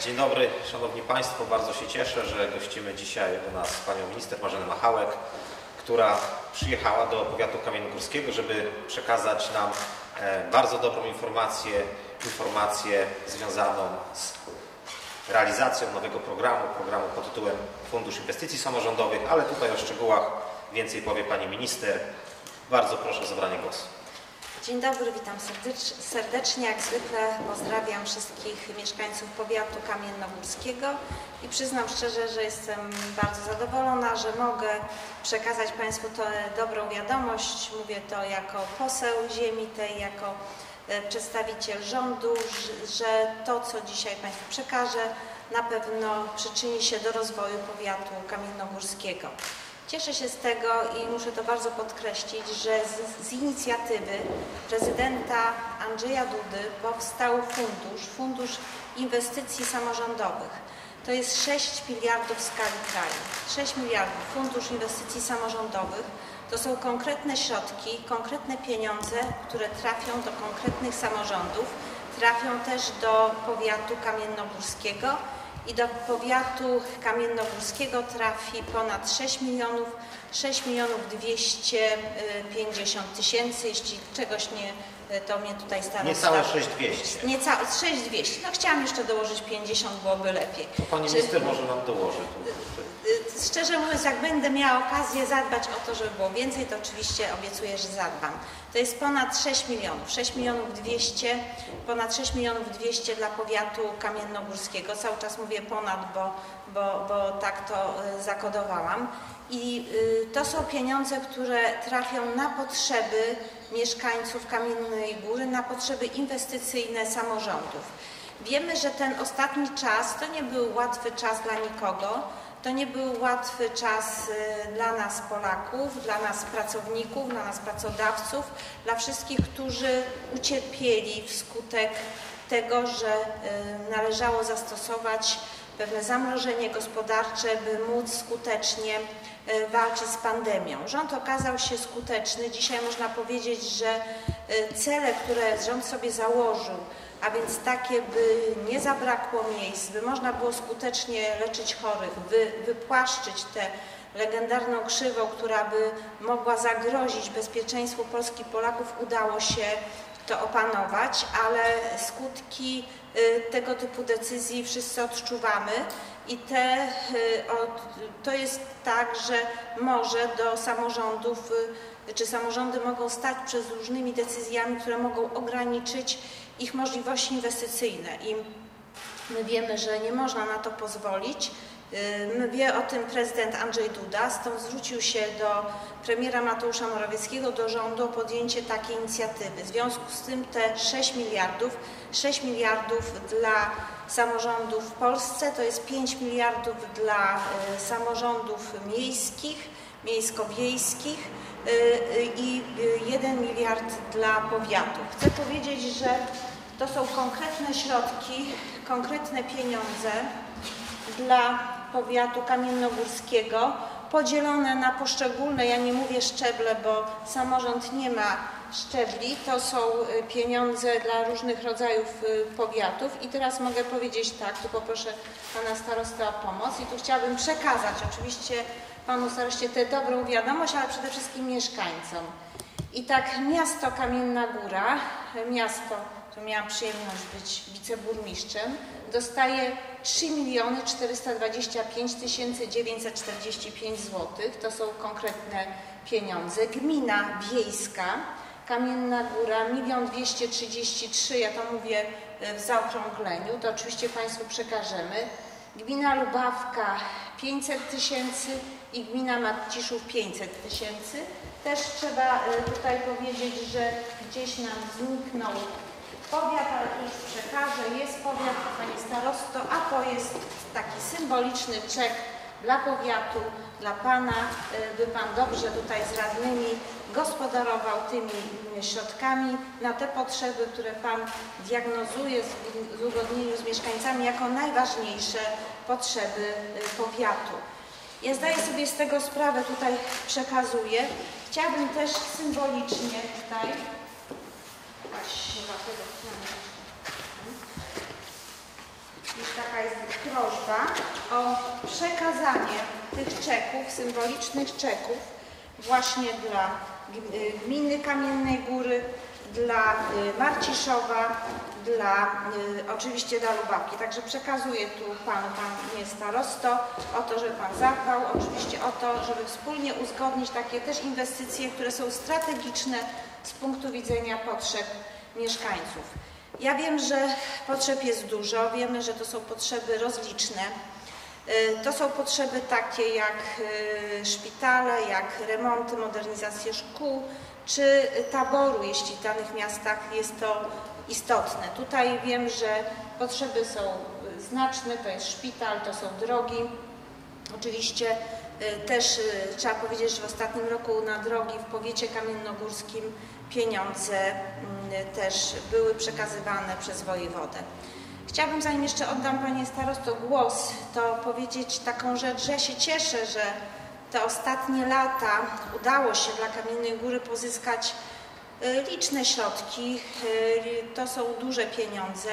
Dzień dobry, Szanowni Państwo. Bardzo się cieszę, że gościmy dzisiaj u nas panią minister Marzenę Machałek, która przyjechała do powiatu kamiennogórskiego, żeby przekazać nam bardzo dobrą informację związaną z realizacją nowego programu pod tytułem Fundusz Inwestycji Samorządowych, ale tutaj o szczegółach więcej powie pani minister. Bardzo proszę o zabranie głosu. Dzień dobry, witam serdecznie. Jak zwykle pozdrawiam wszystkich mieszkańców powiatu kamiennogórskiego i przyznam szczerze, że jestem bardzo zadowolona, że mogę przekazać Państwu tę dobrą wiadomość. Mówię to jako poseł ziemi tej, jako przedstawiciel rządu, że to, co dzisiaj Państwu przekażę, na pewno przyczyni się do rozwoju powiatu kamiennogórskiego. Cieszę się z tego i muszę to bardzo podkreślić, że z inicjatywy prezydenta Andrzeja Dudy powstał Fundusz Inwestycji Samorządowych. To jest 6 miliardów w skali kraju. 6 miliardów Fundusz Inwestycji Samorządowych to są konkretne środki, konkretne pieniądze, które trafią do konkretnych samorządów, trafią też do powiatu kamiennogórskiego. I do powiatu kamiennogórskiego trafi ponad 6 milionów 250 tysięcy, jeśli czegoś nie, to mnie tutaj starosta... Niecałe 6200. Niecałe 6200. No chciałam jeszcze dołożyć 50, byłoby lepiej. To pani minister może nam dołoży. Szczerze mówiąc, jak będę miała okazję zadbać o to, żeby było więcej, to oczywiście obiecuję, że zadbam. To jest ponad 6 milionów, 6 milionów 200, ponad 6 milionów 200 dla powiatu kamiennogórskiego. Cały czas mówię ponad, bo tak to zakodowałam. I to są pieniądze, które trafią na potrzeby mieszkańców Kamiennej Góry, na potrzeby inwestycyjne samorządów. Wiemy, że ten ostatni czas to nie był łatwy czas dla nikogo. To nie był łatwy czas dla nas Polaków, dla nas pracowników, dla nas pracodawców, dla wszystkich, którzy ucierpieli wskutek tego, że należało zastosować pewne zamrożenie gospodarcze, by móc skutecznie walczyć z pandemią. Rząd okazał się skuteczny. Dzisiaj można powiedzieć, że cele, które rząd sobie założył, a więc takie, by nie zabrakło miejsc, by można było skutecznie leczyć chorych, by wypłaszczyć tę legendarną krzywą, która by mogła zagrozić bezpieczeństwu Polski i Polaków, udało się to opanować, ale skutki tego typu decyzji wszyscy odczuwamy i to jest tak, że może do samorządów, czy samorządy mogą stać przed różnymi decyzjami, które mogą ograniczyć ich możliwości inwestycyjne i my wiemy, że nie można na to pozwolić. Wie o tym prezydent Andrzej Duda, stąd zwrócił się do premiera Mateusza Morawieckiego, do rządu o podjęcie takiej inicjatywy. W związku z tym te 6 miliardów dla samorządów w Polsce, to jest 5 miliardów dla samorządów miejskich, miejsko-wiejskich i 1 miliard dla powiatu. Chcę powiedzieć, że to są konkretne środki, konkretne pieniądze dla powiatu kamiennogórskiego, podzielone na poszczególne, ja nie mówię szczeble, bo samorząd nie ma szczebli, to są pieniądze dla różnych rodzajów powiatów i teraz mogę powiedzieć tak, tu poproszę pana starostę o pomoc i tu chciałabym przekazać oczywiście panu staroście tę dobrą wiadomość, ale przede wszystkim mieszkańcom. I tak miasto Kamienna Góra, miasto, tu miałam przyjemność być wiceburmistrzem, dostaje 3 425 945 zł. To są konkretne pieniądze. Gmina wiejska Kamienna Góra 1 233 000, ja to mówię w zaokrągleniu, to oczywiście Państwu przekażemy. Gmina Lubawka 500 000 i gmina Marciszów 500 000. Też trzeba tutaj powiedzieć, że gdzieś nam zniknął powiat, ale to już przekażę. Jest powiat, panie starosto, a to jest taki symboliczny czek dla powiatu, dla pana, by pan dobrze tutaj z radnymi gospodarował tymi środkami na te potrzeby, które pan diagnozuje w uzgodnieniu z mieszkańcami jako najważniejsze potrzeby powiatu. Ja zdaję sobie z tego sprawę, tutaj przekazuję. Chciałabym też symbolicznie tutaj iż taka jest prośba o przekazanie tych czeków, symbolicznych czeków właśnie dla gminy Kamiennej Góry, dla Marciszowa, oczywiście dla Lubawki. Także przekazuję tu panu, panie starosto, o to, żeby pan zadbał, oczywiście o to, żeby wspólnie uzgodnić takie też inwestycje, które są strategiczne z punktu widzenia potrzeb mieszkańców. Ja wiem, że potrzeb jest dużo, wiemy, że to są potrzeby rozliczne. To są potrzeby takie jak szpitale, jak remonty, modernizacje szkół, czy taboru, jeśli w danych miastach jest to istotne. Tutaj wiem, że potrzeby są znaczne, to jest szpital, to są drogi. Oczywiście też trzeba powiedzieć, że w ostatnim roku na drogi w powiecie kamiennogórskim pieniądze też były przekazywane przez wojewodę. Chciałabym, zanim jeszcze oddam panie starosto głos, to powiedzieć taką rzecz, że ja się cieszę, że te ostatnie lata udało się dla Kamiennej Góry pozyskać liczne środki. To są duże pieniądze.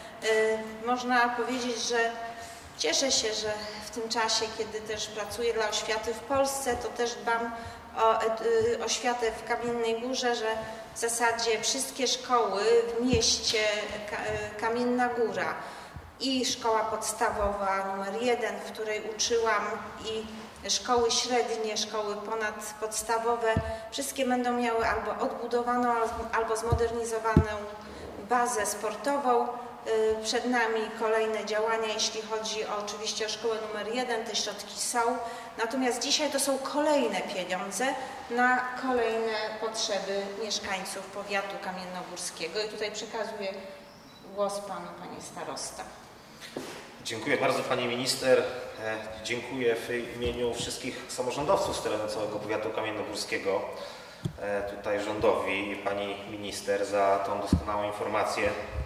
Można powiedzieć, że cieszę się, że w tym czasie, kiedy też pracuję dla oświaty w Polsce, to też dbam o oświatę w Kamiennej Górze, że w zasadzie wszystkie szkoły w mieście Kamienna Góra i szkoła podstawowa numer 1, w której uczyłam, i szkoły średnie, szkoły ponadpodstawowe, wszystkie będą miały albo odbudowaną, albo zmodernizowaną bazę sportową. Przed nami kolejne działania, jeśli chodzi oczywiście o szkołę numer 1, te środki są. Natomiast dzisiaj to są kolejne pieniądze na kolejne potrzeby mieszkańców powiatu kamiennogórskiego. I tutaj przekazuję głos panu, panie starosta. Dziękuję bardzo pani minister. Dziękuję w imieniu wszystkich samorządowców z terenu całego powiatu kamiennogórskiego, tutaj rządowi i pani minister za tą doskonałą informację.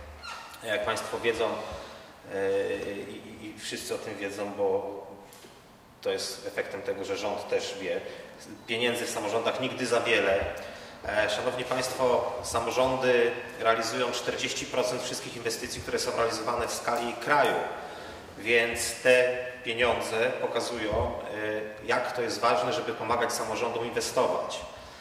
Jak państwo wiedzą i wszyscy o tym wiedzą, bo to jest efektem tego, że rząd też wie, pieniędzy w samorządach nigdy za wiele. Szanowni państwo, samorządy realizują 40% wszystkich inwestycji, które są realizowane w skali kraju, więc te pieniądze pokazują, jak to jest ważne, żeby pomagać samorządom inwestować.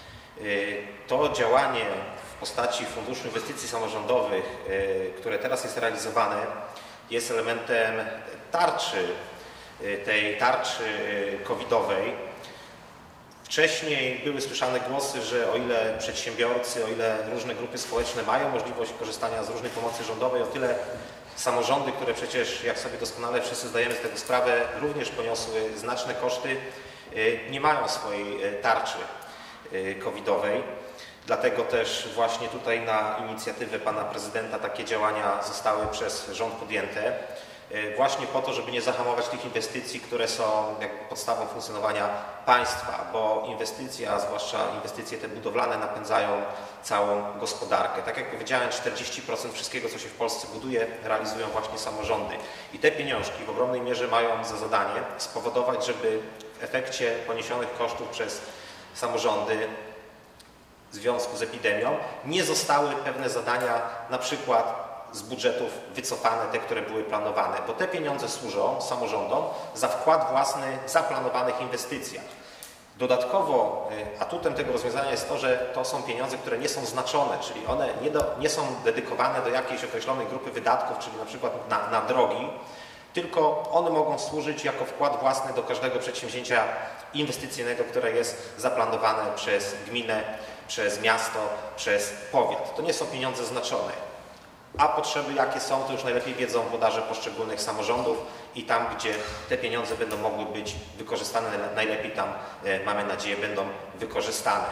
To działanie w postaci Funduszu Inwestycji Samorządowych, które teraz jest realizowane, jest elementem tarczy, tej tarczy covidowej. Wcześniej były słyszane głosy, że o ile przedsiębiorcy, o ile różne grupy społeczne mają możliwość korzystania z różnej pomocy rządowej, o tyle samorządy, które przecież, jak sobie doskonale wszyscy zdajemy z tego sprawę, również poniosły znaczne koszty, nie mają swojej tarczy covidowej. Dlatego też właśnie tutaj na inicjatywę pana prezydenta takie działania zostały przez rząd podjęte. Właśnie po to, żeby nie zahamować tych inwestycji, które są podstawą funkcjonowania państwa, bo inwestycje, a zwłaszcza inwestycje te budowlane, napędzają całą gospodarkę. Tak jak powiedziałem, 40% wszystkiego, co się w Polsce buduje, realizują właśnie samorządy. I te pieniążki w ogromnej mierze mają za zadanie spowodować, żeby w efekcie poniesionych kosztów przez samorządy w związku z epidemią nie zostały pewne zadania, na przykład z budżetów wycofane, te, które były planowane, bo te pieniądze służą samorządom za wkład własny w zaplanowanych inwestycjach. Dodatkowo atutem tego rozwiązania jest to, że to są pieniądze, które nie są znaczone, czyli one nie są dedykowane do jakiejś określonej grupy wydatków, czyli na przykład na drogi, tylko one mogą służyć jako wkład własny do każdego przedsięwzięcia inwestycyjnego, które jest zaplanowane przez gminę, przez miasto, przez powiat. To nie są pieniądze znaczone. A potrzeby jakie są, to już najlepiej wiedzą włodarze poszczególnych samorządów i tam, gdzie te pieniądze będą mogły być wykorzystane, najlepiej tam, mamy nadzieję, będą wykorzystane.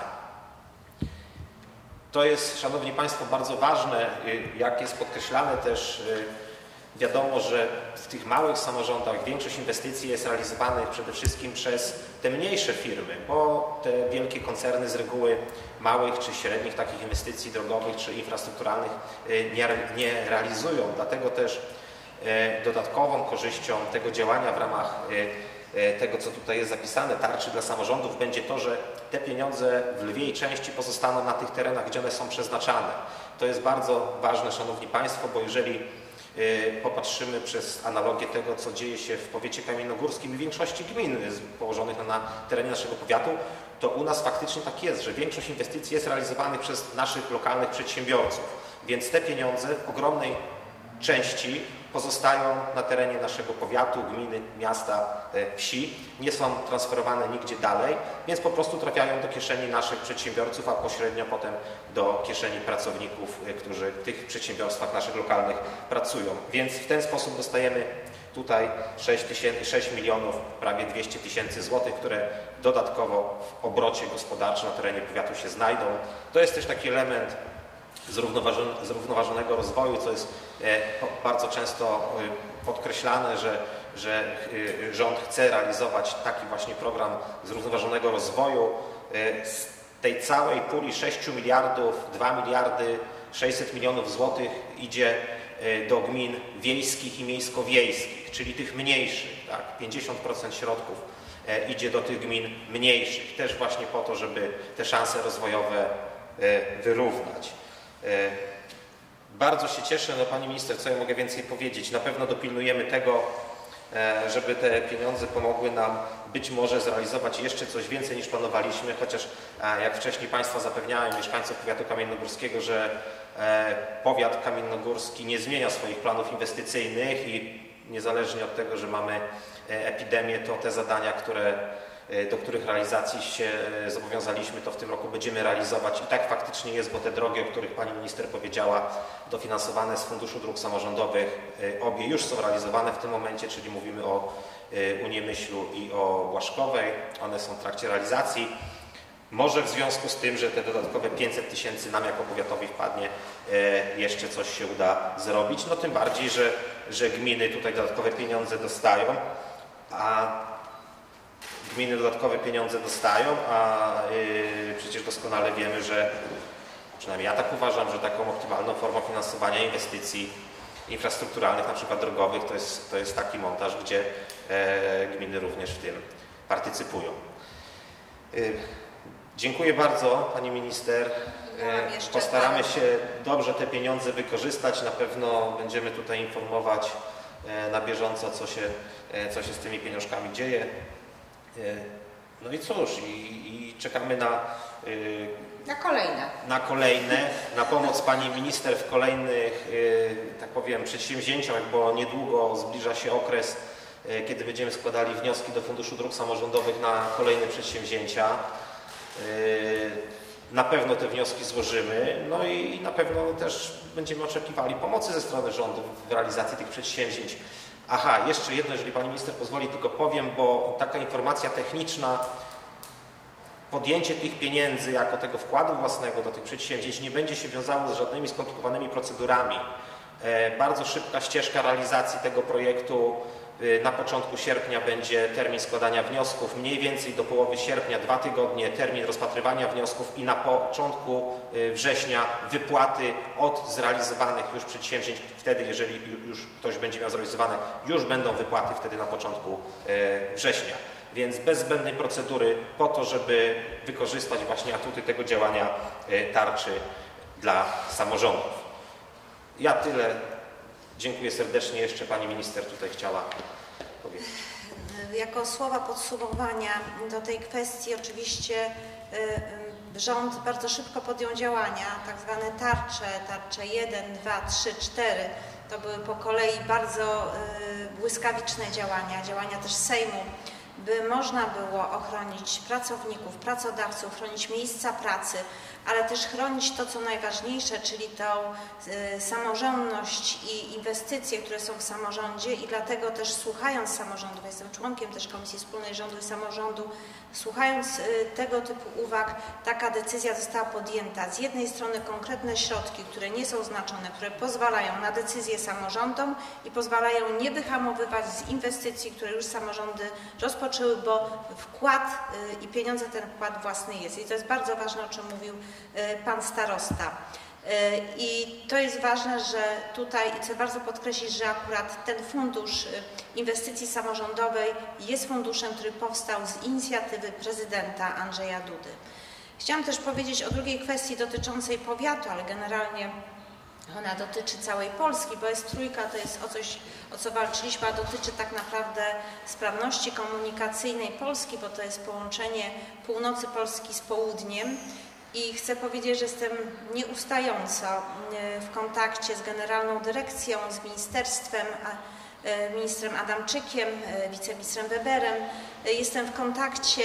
To jest, szanowni państwo, bardzo ważne, jak jest podkreślane też, wiadomo, że w tych małych samorządach większość inwestycji jest realizowanych przede wszystkim przez te mniejsze firmy, bo te wielkie koncerny z reguły małych czy średnich takich inwestycji drogowych czy infrastrukturalnych nie realizują. Dlatego też dodatkową korzyścią tego działania w ramach tego, co tutaj jest zapisane, tarczy dla samorządów, będzie to, że te pieniądze w lwiej części pozostaną na tych terenach, gdzie one są przeznaczane. To jest bardzo ważne, szanowni państwo, bo jeżeli popatrzymy przez analogię tego, co dzieje się w powiecie kamiennogórskim i większości gmin położonych na terenie naszego powiatu, to u nas faktycznie tak jest, że większość inwestycji jest realizowanych przez naszych lokalnych przedsiębiorców, więc te pieniądze w ogromnej części pozostają na terenie naszego powiatu, gminy, miasta, wsi, nie są transferowane nigdzie dalej, więc po prostu trafiają do kieszeni naszych przedsiębiorców, a pośrednio potem do kieszeni pracowników, którzy w tych przedsiębiorstwach naszych lokalnych pracują. Więc w ten sposób dostajemy tutaj 6 milionów, prawie 200 tysięcy złotych, które dodatkowo w obrocie gospodarczym na terenie powiatu się znajdą. To jest też taki element zrównoważonego rozwoju, co jest bardzo często podkreślane, że rząd chce realizować taki właśnie program zrównoważonego rozwoju. Z tej całej puli 6 miliardów, 2 miliardy 600 milionów złotych idzie do gmin wiejskich i miejsko-wiejskich, czyli tych mniejszych, tak? 50% środków idzie do tych gmin mniejszych, też właśnie po to, żeby te szanse rozwojowe wyrównać. Bardzo się cieszę, no Pani Minister, co ja mogę więcej powiedzieć, na pewno dopilnujemy tego, żeby te pieniądze pomogły nam być może zrealizować jeszcze coś więcej niż planowaliśmy, chociaż jak wcześniej Państwa zapewniałem, mieszkańców powiatu kamiennogórskiego, że powiat kamiennogórski nie zmienia swoich planów inwestycyjnych i niezależnie od tego, że mamy epidemię, to te zadania, do których realizacji się zobowiązaliśmy, to w tym roku będziemy realizować i tak faktycznie jest, bo te drogi, o których Pani Minister powiedziała, dofinansowane z Funduszu Dróg Samorządowych, obie już są realizowane w tym momencie, czyli mówimy o Uniemyślu i o Błaszkowej, one są w trakcie realizacji. Może w związku z tym, że te dodatkowe 500 tysięcy nam jako powiatowi wpadnie, jeszcze coś się uda zrobić, no tym bardziej, że gminy tutaj dodatkowe pieniądze dostają, a przecież doskonale wiemy, że przynajmniej ja tak uważam, że taką optymalną formą finansowania inwestycji infrastrukturalnych, na przykład drogowych, to jest taki montaż, gdzie gminy również w tym partycypują. Dziękuję bardzo Pani Minister. Postaramy się dobrze te pieniądze wykorzystać. Na pewno będziemy tutaj informować na bieżąco, co się z tymi pieniążkami dzieje. No i cóż, i czekamy na kolejne, na pomoc Pani Minister w kolejnych, tak powiem, przedsięwzięciach, bo niedługo zbliża się okres, kiedy będziemy składali wnioski do Funduszu Dróg Samorządowych na kolejne przedsięwzięcia. Na pewno te wnioski złożymy, no i na pewno też będziemy oczekiwali pomocy ze strony rządu w realizacji tych przedsięwzięć. Aha, jeszcze jedno, jeżeli Pani Minister pozwoli, tylko powiem, bo taka informacja techniczna, podjęcie tych pieniędzy jako tego wkładu własnego do tych przedsięwzięć nie będzie się wiązało z żadnymi skomplikowanymi procedurami. Bardzo szybka ścieżka realizacji tego projektu. Na początku sierpnia będzie termin składania wniosków, mniej więcej do połowy sierpnia, 2 tygodnie, termin rozpatrywania wniosków i na początku września wypłaty od zrealizowanych już przedsięwzięć. Wtedy, jeżeli już ktoś będzie miał zrealizowane, już będą wypłaty wtedy na początku września. Więc bez zbędnej procedury po to, żeby wykorzystać właśnie atuty tego działania tarczy dla samorządów. Ja tyle. Dziękuję serdecznie. Jeszcze Pani Minister tutaj chciała powiedzieć. Jako słowa podsumowania do tej kwestii oczywiście rząd bardzo szybko podjął działania, tak zwane tarcze 1, 2, 3, 4. To były po kolei bardzo błyskawiczne działania też Sejmu, by można było ochronić pracowników, pracodawców, chronić miejsca pracy, ale też chronić to, co najważniejsze, czyli tą samorządność i inwestycje, które są w samorządzie i dlatego też słuchając samorządów, jestem członkiem też Komisji Wspólnej Rządu i Samorządu, słuchając tego typu uwag, taka decyzja została podjęta. Z jednej strony konkretne środki, które nie są znaczone, które pozwalają na decyzje samorządom i pozwalają nie wyhamowywać z inwestycji, które już samorządy rozpoczęły, bo wkład i pieniądze ten wkład własny jest. I to jest bardzo ważne, o czym mówił Pan Starosta. I to jest ważne, że tutaj chcę bardzo podkreślić, że akurat ten Fundusz Inwestycji Samorządowej jest funduszem, który powstał z inicjatywy prezydenta Andrzeja Dudy. Chciałam też powiedzieć o drugiej kwestii dotyczącej powiatu, ale generalnie Ona dotyczy całej Polski, bo S3 to jest o coś, o co walczyliśmy, a dotyczy tak naprawdę sprawności komunikacyjnej Polski, bo to jest połączenie północy Polski z południem. I chcę powiedzieć, że jestem nieustająco w kontakcie z Generalną Dyrekcją, z ministerstwem, ministrem Adamczykiem, wiceministrem Weberem. Jestem w kontakcie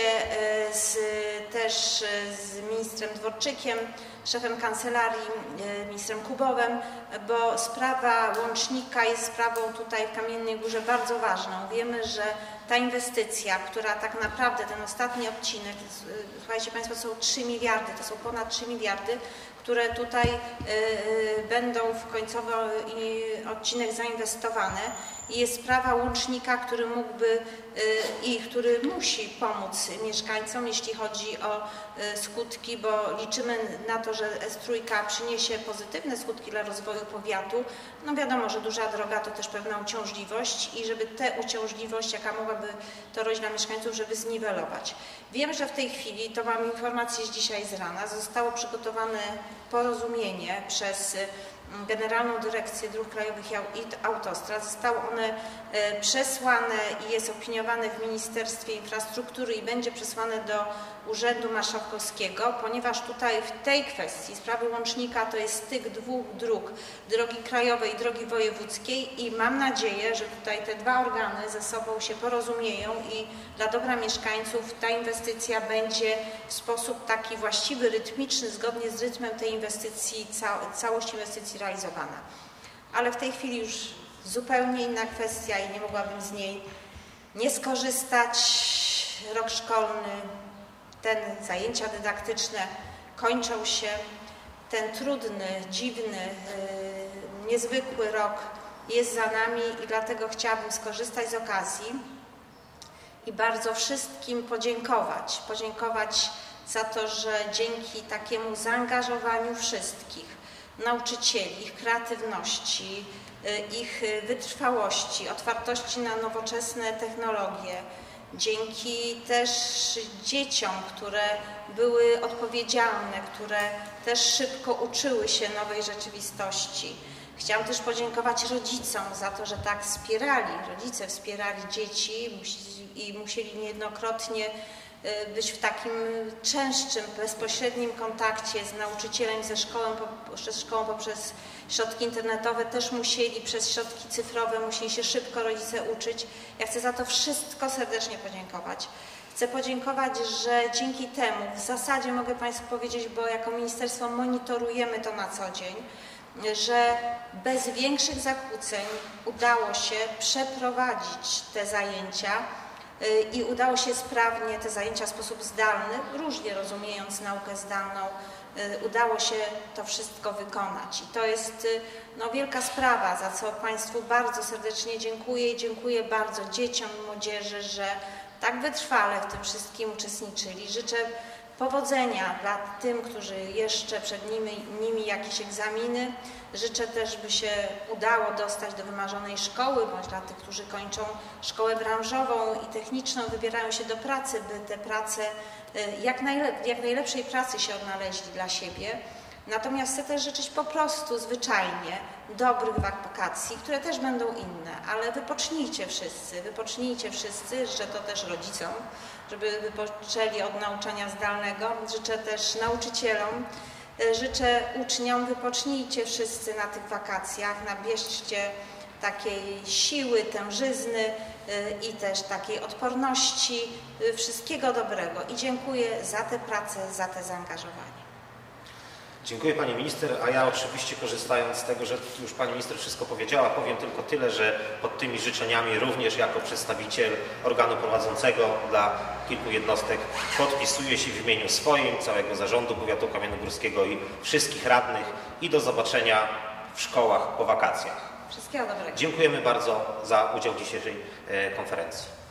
też z ministrem Dworczykiem, szefem kancelarii, ministrem Kubowem, bo sprawa łącznika jest sprawą tutaj w Kamiennej Górze bardzo ważną. Wiemy, że ta inwestycja, która tak naprawdę, ten ostatni odcinek, słuchajcie Państwo, to są 3 miliardy, to są ponad 3 miliardy, które tutaj będą w końcowy odcinek zainwestowane. I jest sprawa łącznika, który mógłby i który musi pomóc mieszkańcom, jeśli chodzi o skutki, bo liczymy na to, że S3 przyniesie pozytywne skutki dla rozwoju powiatu. No wiadomo, że duża droga to też pewna uciążliwość i żeby tę uciążliwość, jaka mogłaby to rodzić dla mieszkańców, żeby zniwelować. Wiem, że w tej chwili, to mam informację z dzisiaj z rana, zostało przygotowane porozumienie przez Generalną Dyrekcję Dróg Krajowych i Autostrad. Zostały one przesłane i jest opiniowane w Ministerstwie Infrastruktury i będzie przesłane do Urzędu Marszałkowskiego, ponieważ tutaj w tej kwestii sprawy łącznika to jest styk dwóch dróg, drogi krajowej i drogi wojewódzkiej i mam nadzieję, że tutaj te dwa organy ze sobą się porozumieją i dla dobra mieszkańców ta inwestycja będzie w sposób taki właściwy, rytmiczny, zgodnie z rytmem tej inwestycji, całość inwestycji realizowana. Ale w tej chwili już zupełnie inna kwestia i nie mogłabym z niej nie skorzystać. Rok szkolny, zajęcia dydaktyczne kończą się. Ten trudny, dziwny, niezwykły rok jest za nami i dlatego chciałabym skorzystać z okazji i bardzo wszystkim podziękować. Podziękować za to, że dzięki takiemu zaangażowaniu wszystkich, nauczycieli, ich kreatywności, ich wytrwałości, otwartości na nowoczesne technologie, dzięki też dzieciom, które były odpowiedzialne, które też szybko uczyły się nowej rzeczywistości. Chciałam też podziękować rodzicom za to, że tak wspierali, rodzice wspierali dzieci i musieli niejednokrotnie być w takim częstszym, bezpośrednim kontakcie z nauczycielem, ze szkołą poprzez środki internetowe, też musieli przez środki cyfrowe, musieli się szybko rodzice uczyć. Ja chcę za to wszystko serdecznie podziękować. Chcę podziękować, że dzięki temu, w zasadzie mogę Państwu powiedzieć, bo jako ministerstwo monitorujemy to na co dzień, że bez większych zakłóceń udało się przeprowadzić te zajęcia i udało się sprawnie te zajęcia w sposób zdalny, różnie rozumiejąc naukę zdalną, udało się to wszystko wykonać. I to jest wielka sprawa, za co Państwu bardzo serdecznie dziękuję i dziękuję bardzo dzieciom i młodzieży, że tak wytrwale w tym wszystkim uczestniczyli. Życzę powodzenia dla tym, którzy jeszcze przed nimi jakieś egzaminy. Życzę też, by się udało dostać do wymarzonej szkoły, bądź dla tych, którzy kończą szkołę branżową i techniczną, wybierają się do pracy, by te prace, jak najlepszej pracy się odnaleźli dla siebie. Natomiast chcę też życzyć po prostu zwyczajnie dobrych wakacji, które też będą inne, ale wypocznijcie wszyscy, życzę to też rodzicom, żeby wypoczęli od nauczania zdalnego, życzę też nauczycielom, życzę uczniom, wypocznijcie wszyscy na tych wakacjach, nabierzcie takiej siły, tężyzny i też takiej odporności, wszystkiego dobrego i dziękuję za tę pracę, za te zaangażowanie. Dziękuję Pani Minister, a ja oczywiście korzystając z tego, że już Pani Minister wszystko powiedziała, powiem tylko tyle, że pod tymi życzeniami również jako przedstawiciel organu prowadzącego dla kilku jednostek podpisuję się w imieniu swoim, całego zarządu powiatu kamiennogórskiego i wszystkich radnych i do zobaczenia w szkołach po wakacjach. Wszystkiego dobrego. Dziękujemy bardzo za udział w dzisiejszej konferencji.